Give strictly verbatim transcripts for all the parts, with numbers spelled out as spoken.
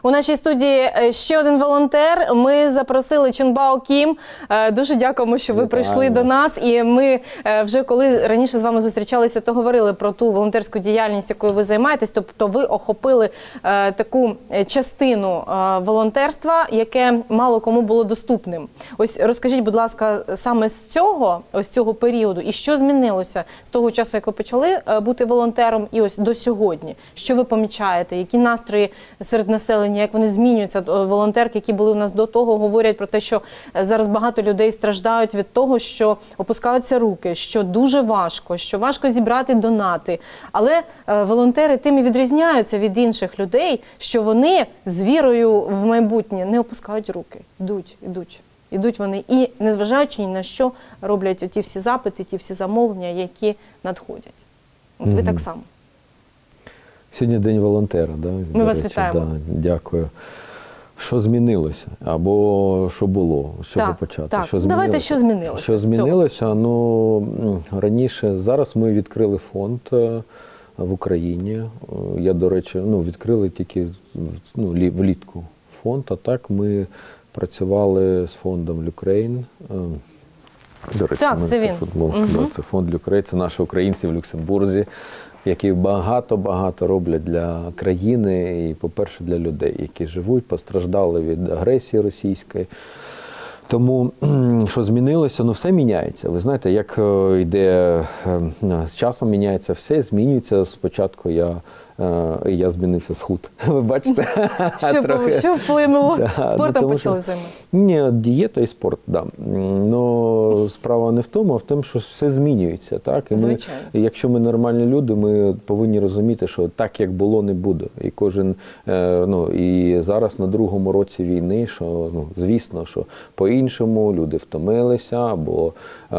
У нашій студії ще один волонтер. Ми запросили Чунбао Кім. Дуже дякуємо, що ви прийшли до нас. І ми вже коли раніше з вами зустрічалися, то говорили про ту волонтерську діяльність, якою ви займаєтесь. Тобто ви охопили таку частину волонтерства, яке мало кому було доступним. Ось розкажіть, будь ласка, саме з цього, ось цього періоду, і що змінилося з того часу, як ви почали бути волонтером, і ось до сьогодні? Що ви помічаєте? Які настрої серед населення, як вони змінюються? Волонтерки, які були у нас до того, говорять про те, що зараз багато людей страждають від того, що опускаються руки, що дуже важко, що важко зібрати донати. Але волонтери тим і відрізняються від інших людей, що вони з вірою в майбутнє не опускають руки. Йдуть, йдуть. Ідуть вони і, незважаючи ні на що, роблять ті всі запити, ті всі замовлення, які надходять. От ви mm-hmm. так само. Сьогодні День волонтера, да? Ми До вас речі, вітаємо. Да, дякую. Що змінилося? Або що було? З чого так, почати? Так. Що Давайте, що змінилося? Що змінилося? Ну, раніше, зараз ми відкрили фонд в Україні. Я, до речі, ну, відкрили тільки ну, влітку фонд, а так ми працювали з фондом Люкрейн. До речі, так, ми, це, це, він. футбол, угу. да, це фонд Люкрейн, це наші українці в Люксембурзі, які багато-багато роблять для країни і, по-перше, для людей, які живуть, постраждали від агресії російської. Тому, що змінилося? Ну, все міняється. Ви знаєте, як йде, з часом міняється все, змінюється. Спочатку я, я змінився схуд. Ви бачите? Що, Трохи... що вплинуло? Да, спортом ну, почали займатися? Ні, дієта і спорт, так. Да. Но справа не в тому, а в тому, що все змінюється. Так? І ми, якщо ми нормальні люди, ми повинні розуміти, що так, як було, не буде. І кожен, ну, і зараз на другому році війни, що, ну, звісно, що по-іншому люди втомилися, або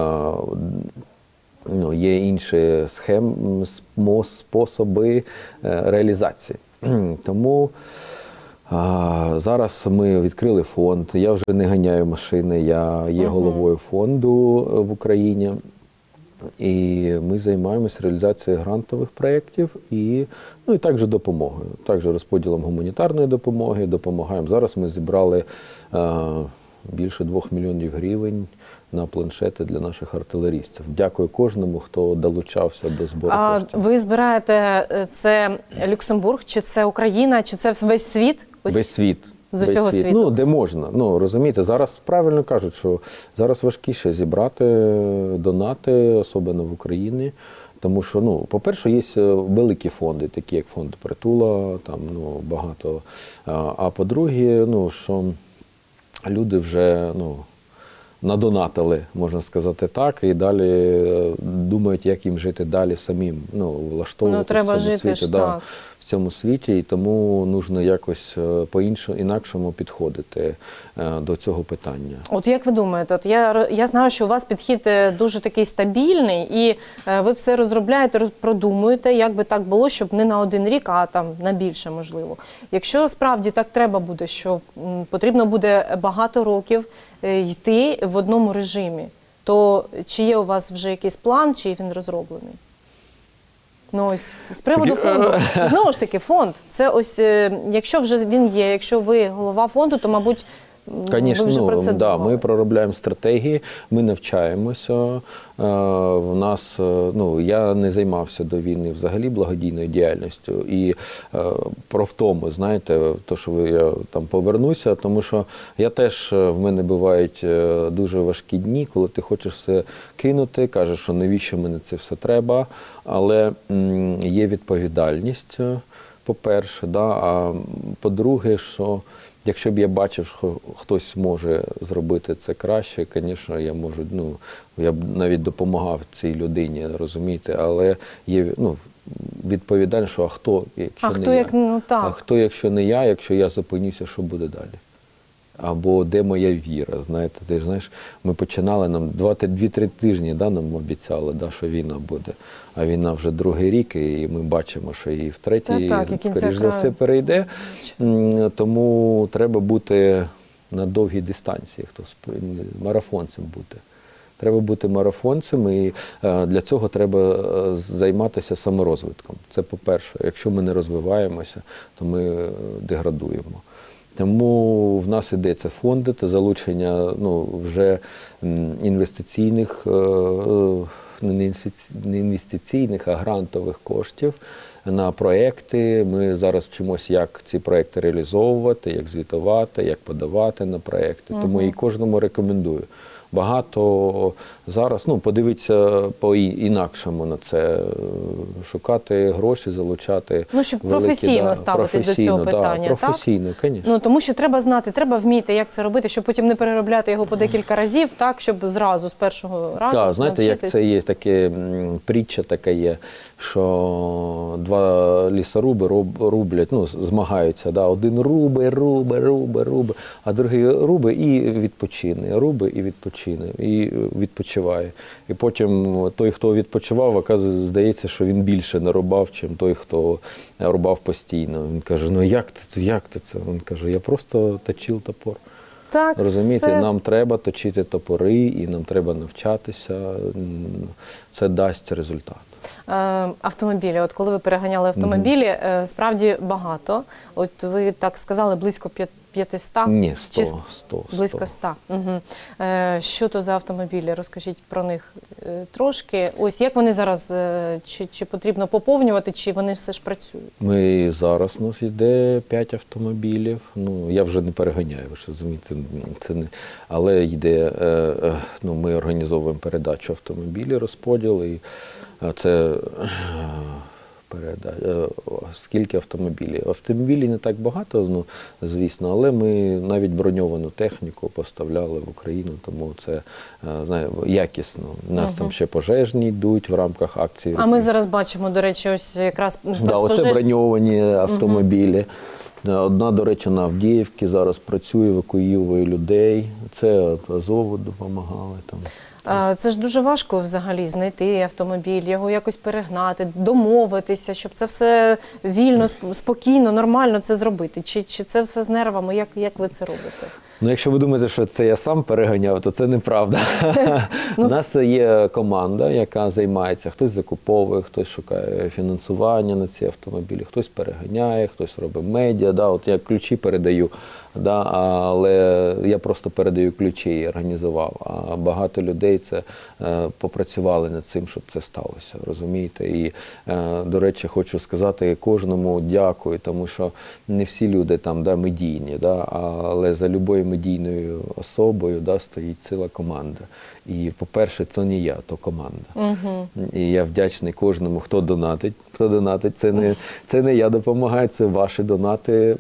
ну, є інші схеми, способи реалізації. Тому а, зараз ми відкрили фонд, я вже не ганяю машини, я є головою фонду в Україні. І ми займаємося реалізацією грантових проєктів і, ну, і також допомогою, також розподілом гуманітарної допомоги, допомагаємо. Зараз ми зібрали а, більше двох мільйонів гривень на планшети для наших артилерістів. Дякую кожному, хто долучався до збору а коштів. Ви збираєте, це Люксембург, чи це Україна, чи це весь світ? Ось весь світ. З усього світ. світу? Ну, де можна. Ну, розумієте, зараз правильно кажуть, що зараз важкіше зібрати донати, особливо в Україні. Тому що, ну, по-перше, є великі фонди, такі як фонд Притула, там, ну, багато. А, а по-друге, ну, що люди вже, ну, надонатили, можна сказати так, і далі думають, як їм жити далі самим, ну, влаштовувати ну, в цьому жити світі. ж, да, так. в цьому світі, і тому потрібно якось по-іншому, інакшому підходити до цього питання. От як ви думаєте, от я, я знаю, що у вас підхід дуже такий стабільний, і ви все розробляєте, продумуєте, як би так було, щоб не на один рік, а там на більше, можливо. Якщо справді так треба буде, що потрібно буде багато років йти в одному режимі, то чи є у вас вже якийсь план, чи він розроблений? Ну ось, з приводу фонду, знову ж таки, фонд, це ось, якщо вже він є, якщо ви голова фонду, то, мабуть, Конечно, ви вже про це ну, да, думали. ми проробляємо стратегії, ми навчаємося. В нас, ну, я не займався до війни взагалі благодійною діяльністю і про втому, знаєте, то, що я там повернуся, тому що я теж, в мене бувають дуже важкі дні, коли ти хочеш все кинути, кажеш, що навіщо мені це все треба, але є відповідальність, по-перше, да, а по-друге, що якщо б я бачив, що хтось може зробити це краще, звісно, я можу, ну, я б навіть допомагав цій людині, розумієте, але є, ну, відповідальність, що а хто, якщо а не хто, я? Як, ну, так. А хто, якщо не я, якщо я зупинюся, що буде далі? Або де моя віра, знаєте, ти ж знаєш, ми починали, нам два-три тижні, да, нам обіцяли, да, що війна буде, а війна вже другий рік, і ми бачимо, що і в третій, так, так, скоріш за все, перейде, тому треба бути на довгій дистанції, хто марафонцем бути. Треба бути марафонцем, і для цього треба займатися саморозвитком. Це по-перше. Якщо ми не розвиваємося, то ми деградуємо. Тому в нас іде це фонди та залучення ну, вже інвестиційних, не інвестиційних, а грантових коштів на проекти. Ми зараз вчимося, як ці проекти реалізовувати, як звітувати, як подавати на проекти. Тому угу. і кожному рекомендую. Багато зараз, ну, подивіться по-інакшому на це, шукати гроші, залучати. Ну, щоб великі, професійно да, ставитись до цього питання, да, професійно, так? Професійно, ну, тому що треба знати, треба вміти, як це робити, щоб потім не переробляти його по декілька разів, так, щоб зразу, з першого разу Так, знаєте, навчитись. як це є, таке притча така є, що два лісоруби рублять, ну, змагаються, да, один руби, руби, руби, руби, а другий руби і відпочине, руби і відпочине. І відпочиває. І потім той, хто відпочивав, оказується, здається, що він більше нарубав, ніж той, хто рубав постійно. Він каже, ну як ти, як ти це? Він каже, я просто точив топор. Так, розумієте, все... нам треба точити топори, і нам треба навчатися. Це дасть результат. Автомобілі. От коли ви переганяли автомобілі, mm-hmm. справді багато. От ви так сказали, близько п'ятсот? Ні, сто. Чи... сто близько ста. Угу. Що то за автомобілі? Розкажіть про них трошки. Ось як вони зараз, чи, чи потрібно поповнювати, чи вони все ж працюють? Ми зараз, у нас йде п'ять автомобілів. Ну, я вже не переганяю, ви ж розумієте, це не... але йде, ну, ми організовуємо передачу автомобілів, розподіл, і це передача. Скільки автомобілів? Автомобілів не так багато, ну, звісно, але ми навіть броньовану техніку поставляли в Україну, тому це, знає, якісно. У нас угу. там ще пожежні йдуть в рамках акції. А ми зараз бачимо, до речі, ось якраз да, оце пожеж... броньовані автомобілі. Угу. Одна, до речі, на Авдіївці зараз працює, евакуює людей. Це Азову допомагали там. Це ж дуже важко взагалі знайти автомобіль, його якось перегнати, домовитися, щоб це все вільно, спокійно, нормально це зробити. Чи, чи це все з нервами? Як, як ви це робите? Ну, якщо ви думаєте, що це я сам переганяв, то це неправда. У нас є команда, яка займається, хтось закуповує, хтось шукає фінансування на ці автомобілі, хтось переганяє, хтось робить медіа. Да, от я ключі передаю, да, але я просто передаю ключі і організував. А багато людей це е, попрацювали над цим, щоб це сталося, розумієте? І, е, до речі, хочу сказати кожному дякую, тому що не всі люди там, да, медійні, да, але за любою медійною особою, да, стоїть ціла команда. І, по-перше, це не я, то команда. Угу. І я вдячний кожному, хто донатить. Хто донатить, це не, це не я допомагаю, це ваші донати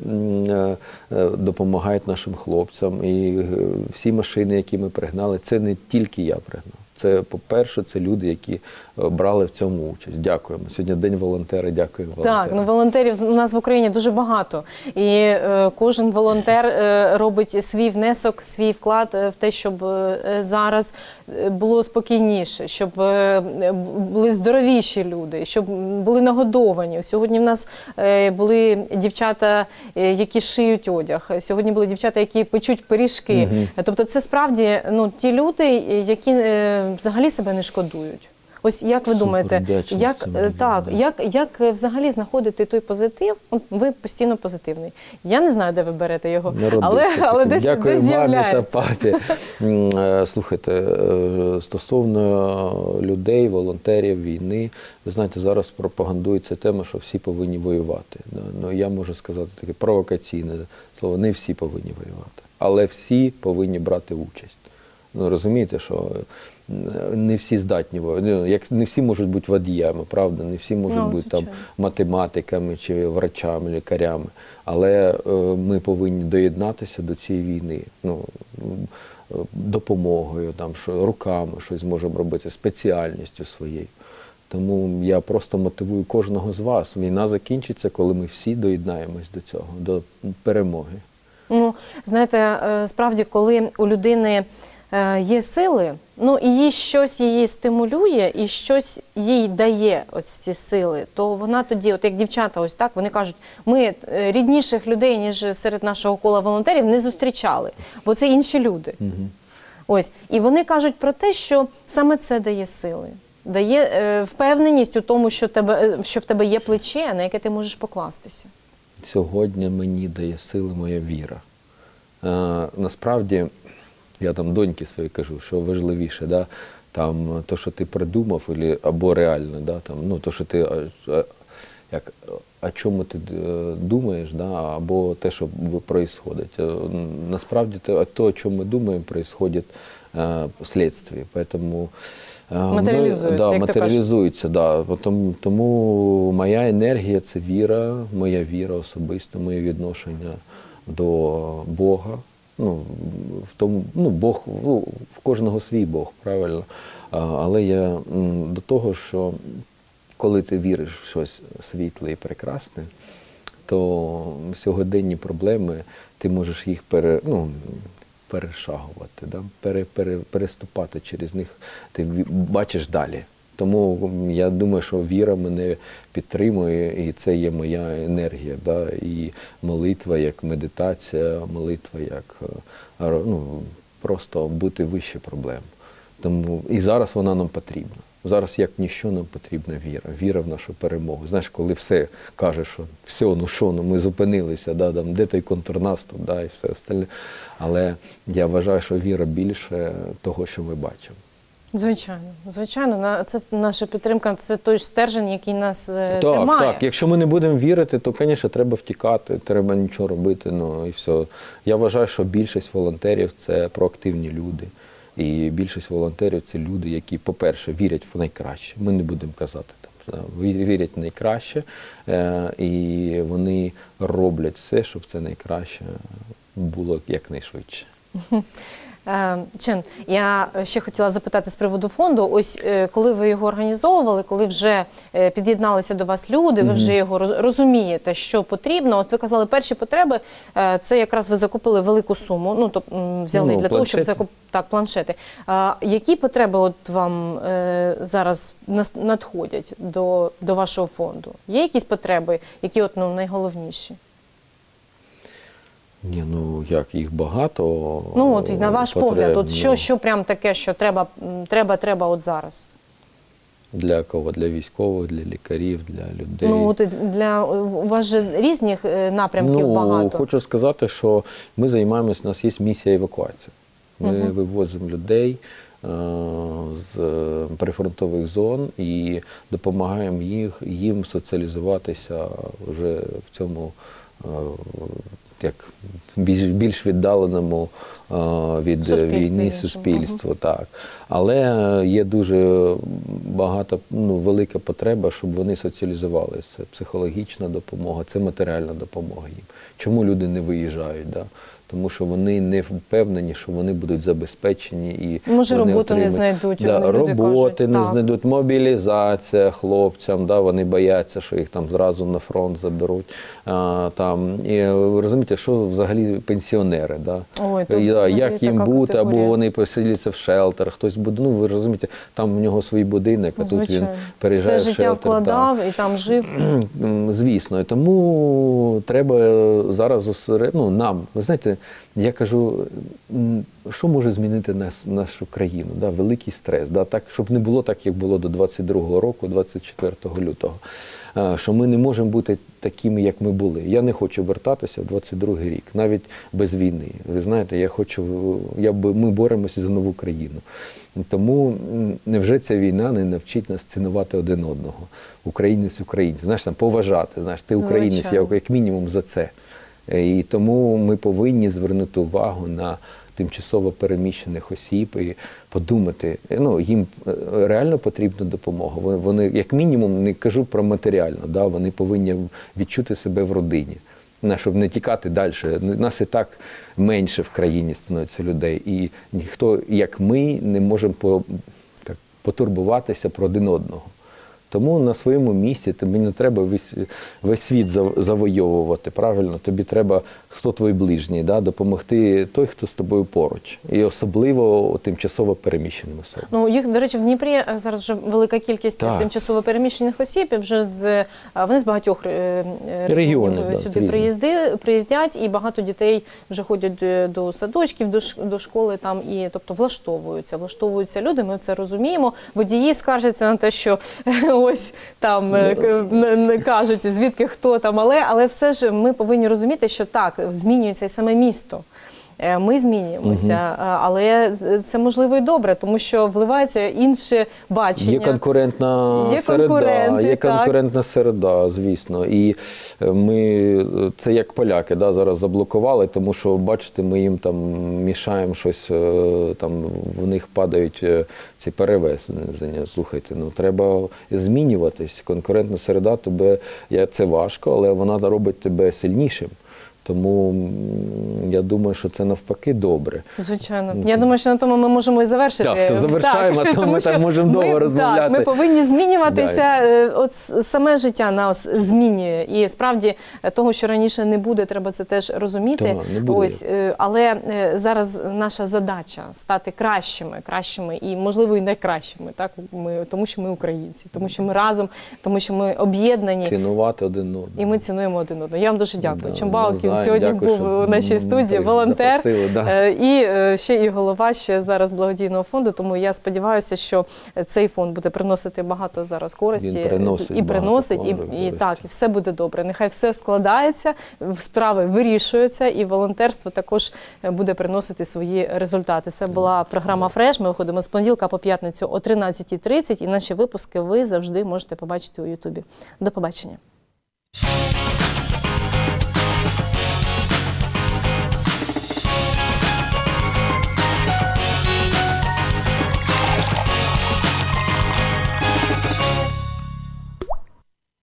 допомагають нашим хлопцям. І всі машини, які ми пригнали, це не тільки я пригнав. Це, по-перше, це люди, які брали в цьому участь. Дякуємо. Сьогодні День волонтера, дякуємо волонтерам. Так, ну волонтерів у нас в Україні дуже багато. І е, кожен волонтер е, робить свій внесок, свій вклад в те, щоб е, зараз було спокійніше, щоб е, були здоровіші люди, щоб були нагодовані. Сьогодні в нас е, були дівчата, е, які шиють одяг. Сьогодні були дівчата, які печуть пиріжки. Угу. Тобто це справді, ну, ті люди, які е, взагалі себе не шкодують. Ось як ви думаєте, як, так, як, як взагалі знаходити той позитив? Ви постійно позитивний. Я не знаю, де ви берете його, але, але десь, Дякую десь мамі з'являється. та папі. Слухайте, стосовно людей, волонтерів, війни, ви знаєте, зараз пропагандується тема, що всі повинні воювати. Ну, я можу сказати таке провокаційне слово, не всі повинні воювати, але всі повинні брати участь. Ну, розумієте, що не всі здатні, як не всі можуть бути водіями, правда, не всі можуть no, бути там математиками чи врачами, лікарями, але е, ми повинні доєднатися до цієї війни, ну, допомогою, там, що, руками щось можемо робити, спеціальністю своєю. Тому я просто мотивую кожного з вас. Війна закінчиться, коли ми всі доєднаємось до цього, до перемоги. Ну, знаєте, справді, коли у людини є сили, ну і їй щось її стимулює, і щось їй дає ось ці сили, то вона тоді, от як дівчата, ось так, вони кажуть, ми рідніших людей, ніж серед нашого кола волонтерів, не зустрічали, бо це інші люди. Угу. Ось, і вони кажуть про те, що саме це дає сили, дає е, впевненість у тому, що, тебе, що в тебе є плече, на яке ти можеш покластися. сьогодні мені дає сили моя віра. Е, насправді, я там доньки своїй кажу, що важливіше, да? Там, то, що ти придумав, або реально, да? Там, ну, то, що ти, як, о чому ти думаєш, да? Або те, що відбувається. Насправді, то, о чому ми думаємо, відбувається е, слідстві. Поэтому, матеріалізується, ми, да, як матеріалізується, да. Тому, тому моя енергія – це віра, моя віра особисто, моє відношення до Бога. Ну, в тому, ну, Бог, ну, в кожного свій Бог, правильно. А, але я до того, що коли ти віриш в щось світле і прекрасне, то сьогоденні проблеми, ти можеш їх пере, ну, перешагувати, да? пере, пере, переступати через них, ти бачиш далі. Тому я думаю, що віра мене підтримує, і це є моя енергія. Да? І молитва як медитація, молитва як ну, просто бути вище проблем. Тому і зараз вона нам потрібна. Зараз як ніщо нам потрібна віра. Віра в нашу перемогу. Знаєш, коли все каже, що все, ну що, ну ми зупинилися, да, там, де той контрнаступ, да, і все остальне. Але я вважаю, що віра більше того, що ми бачимо. Звичайно, звичайно, це наша підтримка, це той ж стержень, який нас так, тримає. Так, так. Якщо ми не будемо вірити, то, звісно, треба втікати, треба нічого робити, ну і все. Я вважаю, що більшість волонтерів – це проактивні люди. І більшість волонтерів – це люди, які, по-перше, вірять в найкраще. Ми не будемо казати там, вірять в найкраще, і вони роблять все, щоб це найкраще було якнайшвидше. Чен, я ще хотіла запитати з приводу фонду. Ось коли ви його організовували, коли вже під'єдналися до вас люди, ви вже його розумієте, що потрібно. От ви казали, перші потреби – це якраз ви закупили велику суму, ну, то взяли ну, для того, щоб закупити так, планшети. А які потреби от вам е, зараз надходять до, до вашого фонду? Є якісь потреби, які от, ну, найголовніші? Ні, ну як, їх багато. Ну от на ваш потреб, погляд, от ну, що, що прям таке, що треба, треба, треба от зараз? Для кого? Для військових, для лікарів, для людей? Ну от для, у вас же різних напрямків ну, багато. Хочу сказати, що ми займаємося, у нас є місія евакуації. Ми угу. вивозимо людей е з прифронтових зон і допомагаємо їх, їм соціалізуватися вже в цьому е як більш, більш віддаленому е, від війни суспільству. Угу. Так. Але є дуже багато, ну, велика потреба, щоб вони соціалізувалися. Це психологічна допомога, це матеріальна допомога їм. Чому люди не виїжджають? Да? Тому що вони не впевнені, що вони будуть забезпечені. І може, вони роботу отримають... не знайдуть. Да, вони роботи кажуть, не так. знайдуть, мобілізація хлопцям, да, вони бояться, що їх там зразу на фронт заберуть. А, там. І ви розумієте, що взагалі пенсіонери, да? Ой, і, да, як їм бути, категорія. або вони поселяться в шелтер, хтось буде, ну ви розумієте, там в нього свій будинок, а ну, тут він переїжджає в шелтер. Все життя вкладав да. і там жив. Звісно, і тому треба зараз осеред... ну, нам, ви знаєте, я кажу, що може змінити нас, нашу країну? Да? Великий стрес. Да? Так, щоб не було так, як було до двадцять другого року, двадцять четвертого лютого. Що ми не можемо бути такими, як ми були. Я не хочу вертатися в двадцять другий рік, навіть без війни. Ви знаєте, я хочу, я, ми боремося за нову країну. Тому невже ця війна не навчить нас цінувати один одного? Українець українця. Знаєш, там, поважати. Знаєш, ти українець, я як мінімум за це. І тому ми повинні звернути увагу на тимчасово переміщених осіб і подумати, ну, їм реально потрібна допомога. Вони, як мінімум, не кажу про матеріально, да, вони повинні відчути себе в родині, щоб не тікати далі. Нас і так менше в країні становиться людей, і ніхто, як ми, не можемо по, так, потурбуватися про один одного. Тому на своєму місці тобі не треба весь, весь світ завойовувати, правильно? Тобі треба, хто твій ближній, да? Допомогти той, хто з тобою поруч. І особливо тимчасово переміщеним особам. Ну, їх, до речі, в Дніпрі зараз вже велика кількість так. тимчасово переміщених осіб, і вже з, вони з багатьох регіонів да, сюди приїзди, приїздять, і багато дітей вже ходять до садочків, до, до школи, там, і, тобто влаштовуються. Влаштовуються люди, ми це розуміємо. Водії скаржаться на те, що ось там е, к- н- н- кажуть, звідки хто там, але, але все ж ми повинні розуміти, що так, змінюється і саме місто. Е, Ми змінюємося, е, але це можливо і добре, тому що вливається інше бачення. Є конкурентна Є середа, конкуренти, є так. конкурентна середа, звісно. І ми, це як поляки, да, зараз заблокували, тому що, бачите, ми їм там мішаємо щось, е, там в них падають е, ці перевезення. Слухайте, ну треба змінюватись. Конкурентна середа, тебе, я- це важко, але вона робить тебе сильнішим. Тому м, я думаю, що це навпаки добре. Звичайно. Я думаю, що на тому ми можемо і завершити. Так, все, завершаємо, а то ми тому так що можемо довго ми, розмовляти. Так, ми повинні змінюватися. Е, От с- саме життя нас змінює. І справді е, того, що раніше не буде, треба це теж розуміти. Так, не буде. Ось, е, але е, зараз наша задача стати кращими, кращими і, можливо, і найкращими. Так? Ми, тому що ми українці, тому що ми разом, тому що ми об'єднані. Цінувати один одного. І ми цінуємо один одного. Я вам дуже дякую. Да, Чимбао Кім навзаєм. сьогодні Дякую, був що, у нашій м, студії, так, волонтер, запросили, да. е, і е, ще і голова ще зараз благодійного фонду. Тому я сподіваюся, що цей фонд буде приносити багато зараз користі. Він приносить і приносить, і, багато і користі. так, і все буде добре. Нехай все складається, справи вирішуються, і волонтерство також буде приносити свої результати. Це була програма «Фреш». Ми виходимо з понеділка по п'ятницю о тринадцятій тридцять, і наші випуски ви завжди можете побачити у Ютубі. До побачення.